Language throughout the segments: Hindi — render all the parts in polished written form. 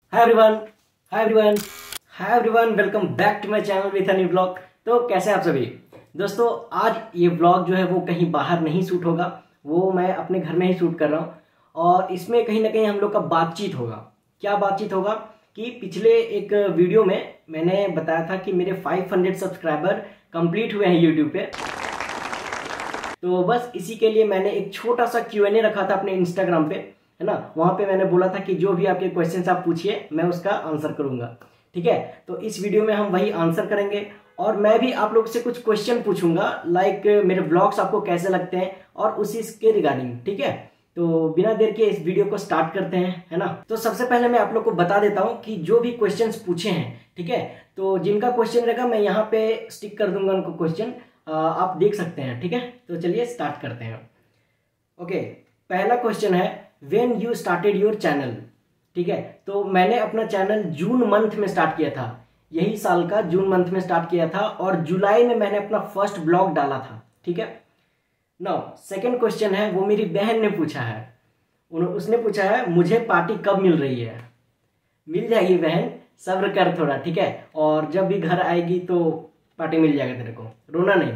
Hi everyone, hi everyone, hi everyone, welcome back to my channel with a new blog. तो कैसे हैं आप सभी दोस्तों। आज ये ब्लॉग जो है वो कहीं बाहर नहीं शूट होगा, वो मैं अपने घर में ही शूट कर रहा हूँ। और इसमें कहीं ना कहीं हम लोग का बातचीत होगा। क्या बातचीत होगा कि पिछले एक वीडियो में मैंने बताया था कि मेरे 500 सब्सक्राइबर कंप्लीट हुए हैं यूट्यूब पे। तो बस इसी के लिए मैंने एक छोटा सा Q&A रखा था अपने इंस्टाग्राम पे, है ना। वहां पे मैंने बोला था कि जो भी आपके क्वेश्चंस आप पूछिए मैं उसका आंसर करूंगा, ठीक है। तो इस वीडियो में हम वही आंसर करेंगे और मैं भी आप लोग से कुछ क्वेश्चन पूछूंगा, लाइक मेरे ब्लॉग्स आपको कैसे लगते हैं और उसी के रिगार्डिंग, ठीक है। तो बिना देर के इस वीडियो को स्टार्ट करते हैं, है ना। तो सबसे पहले मैं आप लोग को बता देता हूं कि जो भी क्वेश्चंस पूछे हैं, ठीक है, तो जिनका क्वेश्चन रहेगा मैं यहाँ पे स्टिक कर दूंगा उनको क्वेश्चन, आप देख सकते हैं, ठीक है। तो चलिए स्टार्ट करते हैं। ओके, पहला क्वेश्चन है when you started your channel, ठीक है। तो मैंने अपना चैनल जून मंथ में स्टार्ट किया था, यही साल का जून मंथ में स्टार्ट किया था और जुलाई में मैंने अपना फर्स्ट ब्लॉग डाला था, ठीक है। नाउ सेकंड क्वेश्चन है, वो मेरी बहन ने पूछा है। उसने पूछा है मुझे पार्टी कब मिल रही है। मिल जाएगी बहन, सब्र कर थोड़ा, ठीक है। और जब भी घर आएगी तो पार्टी मिल जाएगा तेरे को, रोना नहीं।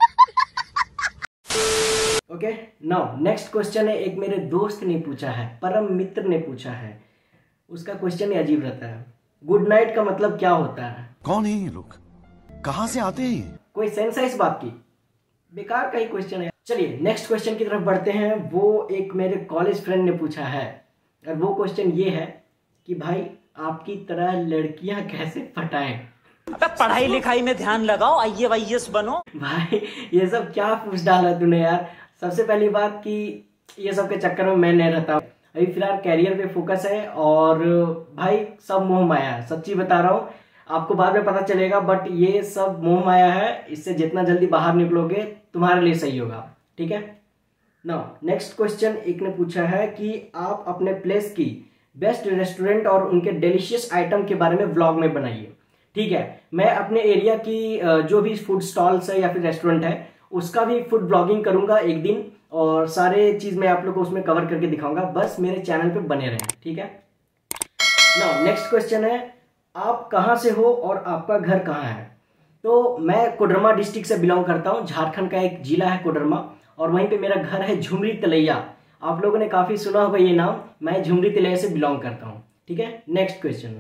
ओके, नाउ नेक्स्ट क्वेश्चन है, एक मेरे दोस्त ने पूछा है, परम मित्र ने पूछा है। उसका क्वेश्चन ही अजीब रहता है, गुड नाइट का मतलब क्या होता है। कौन है ये लोग, कहां से आते हैं? कोई सेंस है इस बात की? बेकार का ही क्वेश्चन है। चलिए नेक्स्ट क्वेश्चन की तरफ बढ़ते हैं। वो एक मेरे कॉलेज फ्रेंड ने पूछा है और वो क्वेश्चन ये है कि भाई आपकी तरह लड़कियां कैसे पटाएं। पढ़ाई लिखाई में ध्यान लगाओ, IAS बनो। भाई ये सब क्या पूछ डाला तूने यार। सबसे पहली बात कि ये सब के चक्कर में मैं नहीं रहता, अभी फिलहाल कैरियर पे फोकस है। और भाई सब मोह माया है, सच्ची बता रहा हूँ, आपको बाद में पता चलेगा, बट ये सब मोह माया है। इससे जितना जल्दी बाहर निकलोगे तुम्हारे लिए सही होगा, ठीक है। नाउ नेक्स्ट क्वेश्चन एक ने पूछा है कि आप अपने प्लेस की बेस्ट रेस्टोरेंट और उनके डिलीशियस आइटम के बारे में व्लॉग में बनाइए, ठीक है। मैं अपने एरिया की जो भी फूड स्टॉल्स है या फिर रेस्टोरेंट है उसका भी फूड ब्लॉगिंग करूंगा एक दिन, और सारे चीज मैं आप लोग को उसमें कवर करके दिखाऊंगा। बस मेरे चैनल पे बने रहें, ठीक है। नाउ नेक्स्ट क्वेश्चन है, आप कहाँ से हो और आपका घर कहाँ है। तो मैं कोडरमा डिस्ट्रिक्ट से बिलोंग करता हूँ, झारखंड का एक जिला है कोडरमा, और वहीं पे मेरा घर है झुमरी तलैया। आप लोगों ने काफी सुना होगा ये नाम, मैं झुमरी तलैया से बिलोंग करता हूँ, ठीक है। नेक्स्ट क्वेश्चन,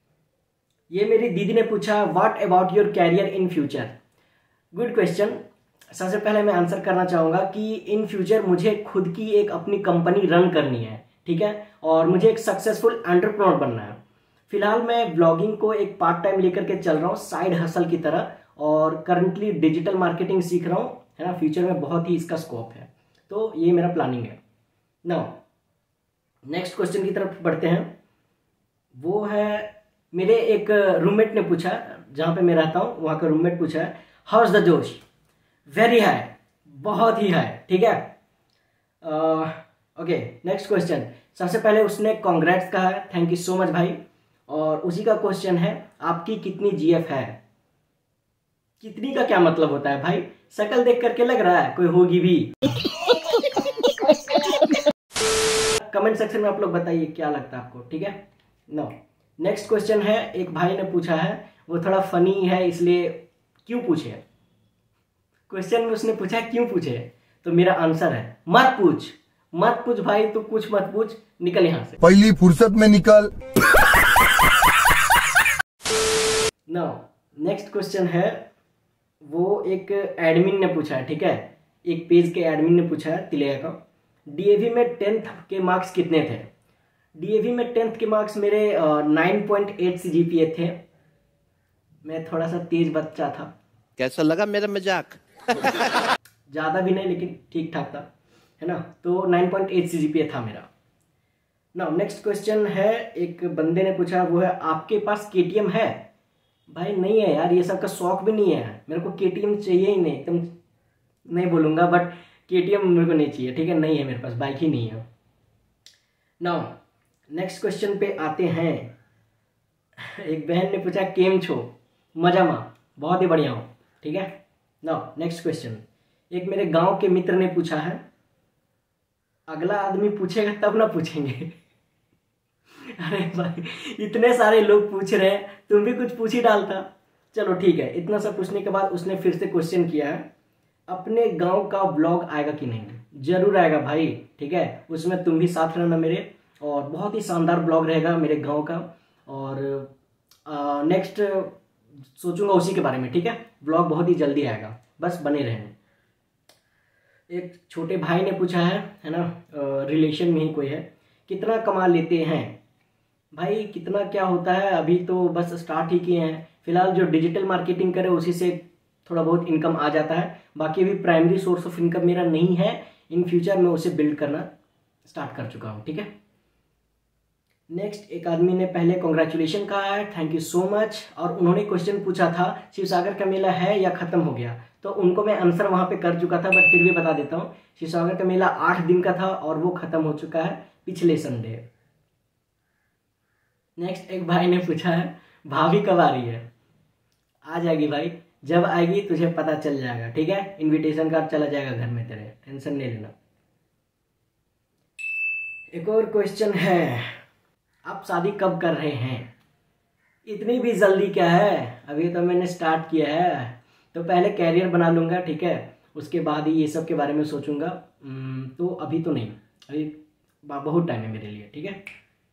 ये मेरी दीदी ने पूछा, what about your career in future. Good question. सबसे पहले मैं आंसर करना चाहूंगा कि इन फ्यूचर मुझे खुद की एक अपनी कंपनी रन करनी है, ठीक है, और मुझे एक सक्सेसफुल एंटरप्रेन्योर बनना है। फिलहाल मैं ब्लॉगिंग को एक पार्ट टाइम लेकर के चल रहा हूँ, साइड हसल की तरह, और करंटली डिजिटल मार्केटिंग सीख रहा हूँ, है ना। फ्यूचर में बहुत ही इसका स्कोप है, तो ये मेरा प्लानिंग है। नाउ नेक्स्ट क्वेश्चन की तरफ बढ़ते हैं। वो है मेरे एक रूममेट ने पूछा, जहां पे मैं रहता हूं वहां का रूममेट पूछा है, हाउ इज द जोश। वेरी हाई, बहुत ही हाई, ठीक है। Okay, next question. सबसे पहले उसने कॉन्ग्रेट्स कहा है, थैंक यू सो मच भाई। और उसी का क्वेश्चन है, आपकी कितनी GF है। कितनी का क्या मतलब होता है भाई, शक्ल देख करके लग रहा है कोई होगी भी। कमेंट सेक्शन में आप लोग बताइए क्या लगता है आपको, ठीक है। नो नेक्स्ट क्वेश्चन है, एक भाई ने पूछा है, वो थोड़ा फनी है इसलिए क्यों पूछे। क्वेश्चन में उसने पूछा क्यों पूछे, तो मेरा आंसर है मत पूछ, मत पूछ भाई, तू कुछ मत पूछ, निकल यहां से, पहली फुर्सत में निकल। नाउ नेक्स्ट क्वेश्चन है, वो एक एडमिन ने पूछा है, ठीक है, एक पेज के एडमिन ने पूछा है तिलैया का, DAV में 10th के मार्क्स कितने थे। DAV में 10th के मार्क्स मेरे 9.8 CGPA थे। मैं थोड़ा सा तेज बच्चा था। कैसा लगा मेरा मजाक? ज्यादा भी नहीं लेकिन ठीक ठाक था, है ना। तो 9.8 CGPA था मेरा। नाउ नेक्स्ट क्वेश्चन है, एक बंदे ने पूछा, वो है आपके पास KTM है। भाई नहीं है यार, ये सब का शौक भी नहीं है, मेरे को KTM चाहिए ही नहीं, एकदम नहीं बोलूंगा बट KTM मेरे को नहीं चाहिए, ठीक है, नहीं है मेरे पास, बाइक ही नहीं है। नाउ नेक्स्ट क्वेश्चन पे आते हैं। एक बहन ने पूछा केम छो, मजा माँ, बहुत ही बढ़िया हो, ठीक है। नाउ नेक्स्ट क्वेश्चन, एक मेरे गांव के मित्र ने पूछा है, अगला आदमी पूछेगा तब ना पूछेंगे। अरे भाई इतने सारे लोग पूछ रहे हैं, तुम भी कुछ पूछ ही डालता। चलो ठीक है, इतना सब पूछने के बाद उसने फिर से क्वेश्चन किया है, अपने गांव का ब्लॉग आएगा कि नहीं? जरूर आएगा भाई, ठीक है, उसमें तुम भी साथ रहना मेरे, और बहुत ही शानदार ब्लॉग रहेगा मेरे गांव का। और नेक्स्ट सोचूंगा उसी के बारे में, ठीक है। ब्लॉग बहुत ही जल्दी आएगा, बस बने रहना। एक छोटे भाई ने पूछा है ना, रिलेशन में ही कोई है, कितना कमा लेते हैं? भाई कितना क्या होता है, अभी तो बस स्टार्ट ही किए हैं। फिलहाल जो डिजिटल मार्केटिंग करे उसी से थोड़ा बहुत इनकम आ जाता है, बाकी अभी प्राइमरी सोर्स ऑफ इनकम मेरा नहीं है। इन फ्यूचर में उसे बिल्ड करना स्टार्ट कर चुका हूँ, ठीक है। नेक्स्ट एक आदमी ने पहले कॉन्ग्रेचुलेशन कहा है, थैंक यू सो मच। और उन्होंने क्वेश्चन पूछा था शिवसागर का मेला है या खत्म हो गया, तो उनको मैं आंसर वहां पे कर चुका था, बट फिर भी बता देता हूँ। शिवसागर का मेला 8 दिन का था और वो खत्म हो चुका है पिछले संडे। नेक्स्ट एक भाई ने पूछा है भाभी कब आ रही है? आ जाएगी भाई, जब आएगी तुझे पता चल जाएगा, ठीक है। इनविटेशन कार्ड चला जाएगा घर में तेरे, टेंशन नहीं लेना। एक और क्वेश्चन है, आप शादी कब कर रहे हैं? इतनी भी जल्दी क्या है, अभी तो मैंने स्टार्ट किया है, तो पहले कैरियर बना लूंगा, ठीक है, उसके बाद ही ये सब के बारे में सोचूंगा। तो अभी तो नहीं, अभी बहुत टाइम है मेरे लिए, ठीक है।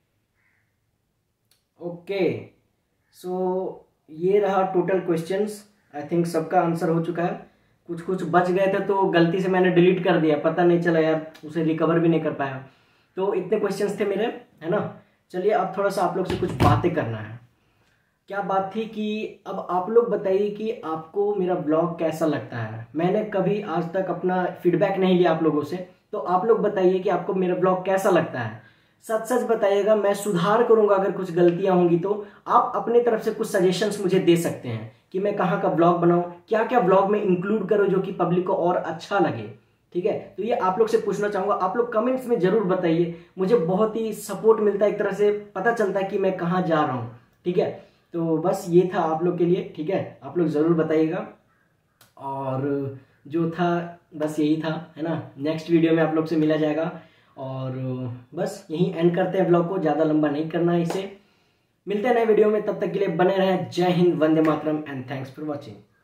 ओके, सो ये रहा टोटल क्वेश्चंस। आई थिंक सबका आंसर हो चुका है। कुछ कुछ बच गए थे तो गलती से मैंने डिलीट कर दिया, पता नहीं चला यार, उसे रिकवर भी नहीं कर पाया। तो इतने क्वेश्चंस थे मेरे, है ना। चलिए अब थोड़ा सा आप लोग से कुछ बातें करना है। क्या बात थी कि अब आप लोग बताइए कि आपको मेरा ब्लॉग कैसा लगता है। मैंने कभी आज तक अपना फीडबैक नहीं लिया आप लोगों से, तो आप लोग बताइए कि आपको मेरा ब्लॉग कैसा लगता है। सच सच बताइएगा, मैं सुधार करूंगा अगर कुछ गलतियां होंगी तो। आप अपने तरफ से कुछ सजेशंस मुझे दे सकते हैं कि मैं कहाँ का ब्लॉग बनाऊं, क्या क्या ब्लॉग में इंक्लूड करूं जो कि पब्लिक को और अच्छा लगे, ठीक है। तो ये आप लोग से पूछना चाहूंगा, आप लोग कमेंट्स में जरूर बताइए, मुझे बहुत ही सपोर्ट मिलता है, एक तरह से पता चलता है कि मैं कहाँ जा रहा हूँ, ठीक है। तो बस ये था आप लोग के लिए, ठीक है, आप लोग जरूर बताइएगा। और जो था बस यही था, है ना। नेक्स्ट वीडियो में आप लोग से मिला जाएगा, और बस यहीं एंड करते हैं ब्लॉग को, ज़्यादा लंबा नहीं करना है इसे। मिलते हैं नए वीडियो में, तब तक के लिए बने रहें। जय हिंद, वंदे मातरम एंड थैंक्स फॉर वॉचिंग।